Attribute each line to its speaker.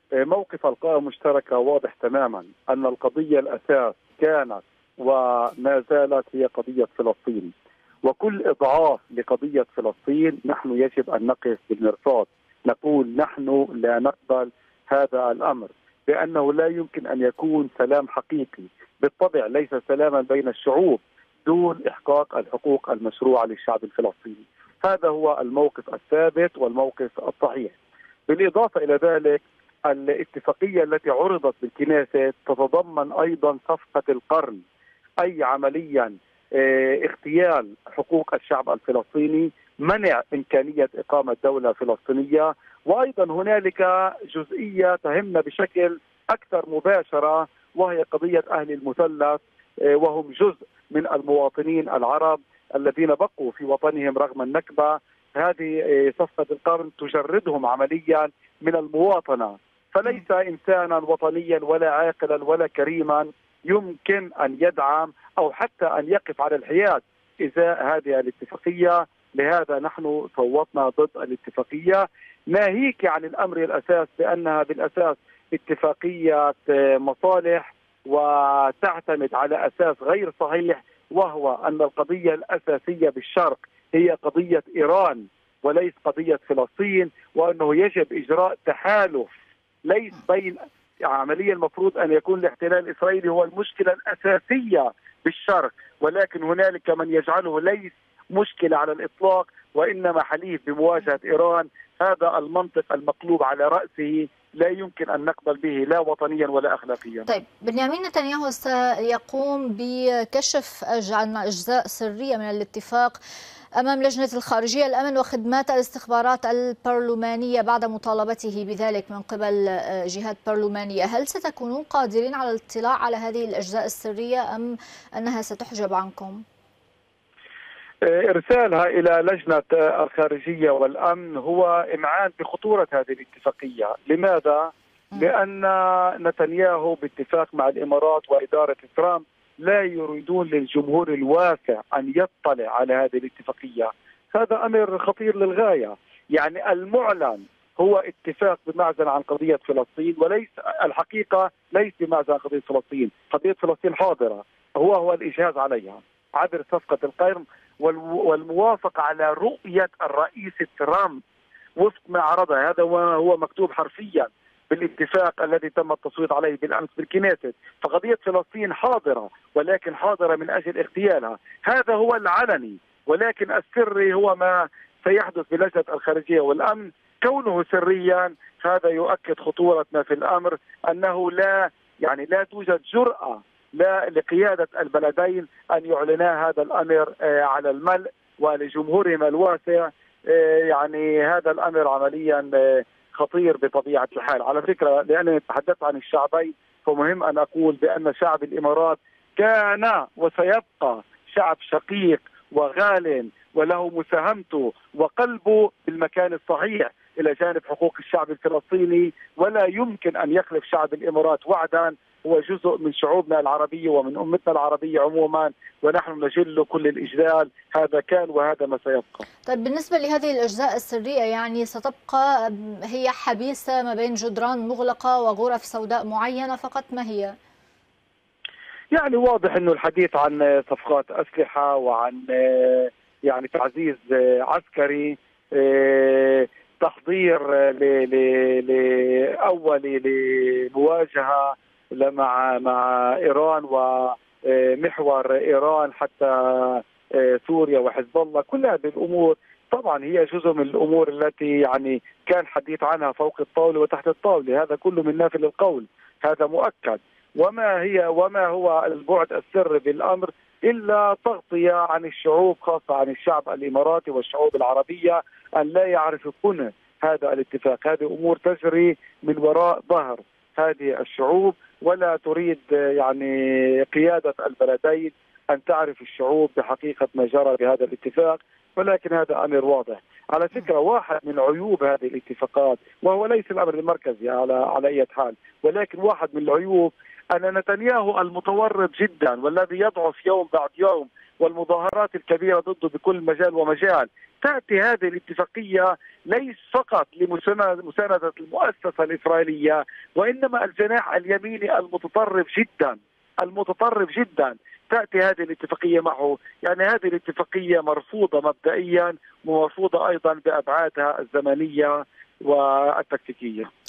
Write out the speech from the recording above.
Speaker 1: موقف القوى المشتركة واضح تماما أن القضية الأساس كانت وما زالت هي قضية فلسطين، وكل إضعاف لقضية فلسطين نحن يجب أن نقف بالمرصاد، نقول نحن لا نقبل هذا الأمر، لأنه لا يمكن أن يكون سلام حقيقي، بالطبع ليس سلاما بين الشعوب دون إحقاق الحقوق المشروعة للشعب الفلسطيني. هذا هو الموقف الثابت والموقف الصحيح. بالإضافة إلى ذلك الاتفاقية التي عرضت بالكنيسة تتضمن أيضا صفقة القرن، أي عمليا اغتيال حقوق الشعب الفلسطيني، منع إمكانية إقامة دولة فلسطينية، وأيضا هنالك جزئية تهمنا بشكل أكثر مباشرة وهي قضية أهل المثلث، وهم جزء من المواطنين العرب الذين بقوا في وطنهم رغم النكبة. هذه صفقة القرن تجردهم عمليا من المواطنة، فليس إنسانا وطنيا ولا عاقلا ولا كريما يمكن أن يدعم أو حتى أن يقف على الحياد إزاء هذه الاتفاقية. لهذا نحن صوتنا ضد الاتفاقية، ناهيك عن الأمر الأساس بأنها بالأساس اتفاقية مصالح وتعتمد على أساس غير صحيح، وهو أن القضية الأساسية بالشرق هي قضية إيران وليس قضية فلسطين، وأنه يجب إجراء تحالف ليس بين عمليا المفروض أن يكون الاحتلال الإسرائيلي هو المشكلة الأساسية بالشرق، ولكن هنالك من يجعله ليس مشكلة على الإطلاق وإنما حليف بمواجهة إيران. هذا المنطق المقلوب على رأسه لا يمكن أن نقبل به لا وطنيا ولا أخلاقيا.
Speaker 2: طيب، بنيامين نتنياهو سيقوم بكشف عن أجزاء سرية من الاتفاق أمام لجنة الخارجية الأمن وخدمات الاستخبارات البرلمانية بعد مطالبته بذلك من قبل جهات برلمانية. هل ستكونون قادرين على الاطلاع على هذه الأجزاء السرية أم أنها ستحجب عنكم؟
Speaker 1: إرسالها إلى لجنة الخارجية والأمن هو إمعان بخطورة هذه الاتفاقية. لماذا؟ لأن نتنياهو باتفاق مع الإمارات وإدارة ترامب لا يريدون للجمهور الواسع أن يطلع على هذه الاتفاقية. هذا أمر خطير للغاية. يعني المعلن هو اتفاق بمعزل عن قضية فلسطين، وليس الحقيقة ليس بمعزل عن قضية فلسطين. قضية فلسطين حاضرة، هو الإجهاز عليها عبر صفقة القرن والموافقة على رؤية الرئيس ترامب وفق ما عرضها. هذا هو مكتوب حرفيا بالاتفاق الذي تم التصويت عليه بالأمس بالكنيست. فقضية فلسطين حاضرة، ولكن حاضرة من أجل اغتيالها. هذا هو العلني، ولكن السري هو ما سيحدث بلجنة الخارجية والأمن. كونه سريا هذا يؤكد خطورة ما في الأمر، أنه لا توجد جرأة لا لقيادة البلدين أن يعلنا هذا الأمر على الملء ولجمهورهما الواسع. يعني هذا الأمر عمليا خطير بطبيعة الحال. على فكرة لأنني تحدثت عن الشعبين، فمهم أن أقول بأن شعب الإمارات كان وسيبقى شعب شقيق وغال وله مساهمته وقلبه بالمكان الصحيح إلى جانب حقوق الشعب الفلسطيني، ولا يمكن أن يخلف شعب الإمارات وعدا. هو جزء من شعوبنا العربية ومن أمتنا العربية عموما، ونحن نجل كل الإجلال. هذا كان وهذا ما سيبقى.
Speaker 2: طيب، بالنسبة لهذه الأجزاء السرية يعني ستبقى هي حبيسة ما بين جدران مغلقة وغرف سوداء معينة فقط، ما هي؟
Speaker 1: يعني واضح أنه الحديث عن صفقات أسلحة وعن يعني تعزيز عسكري، تحضير لأول لمواجهة مع إيران ومحور إيران حتى سوريا وحزب الله. كل هذه الأمور طبعا هي جزء من الأمور التي يعني كان حديث عنها فوق الطاولة وتحت الطاولة. هذا كله من نافل القول، هذا مؤكد. وما هو البعد السري بالأمر إلا تغطية عن الشعوب، خاصة عن الشعب الإماراتي والشعوب العربية، أن لا يعرفون هذا الاتفاق. هذه أمور تجري من وراء ظهر هذه الشعوب، ولا تريد يعني قيادة البلدين أن تعرف الشعوب بحقيقة ما جرى بهذا الاتفاق. ولكن هذا أمر واضح. على فكرة واحد من عيوب هذه الاتفاقات، وهو ليس الأمر المركزي على أي حال، ولكن واحد من العيوب أن نتنياهو المتورط جدا والذي يضعف يوم بعد يوم والمظاهرات الكبيرة ضده بكل مجال ومجال. تأتي هذه الاتفاقية ليس فقط لمساندة المؤسسة الإسرائيلية، وإنما الجناح اليميني المتطرف جدا تأتي هذه الاتفاقية معه. يعني هذه الاتفاقية مرفوضة مبدئيا ومرفوضة أيضا بأبعادها الزمنية والتكتيكية.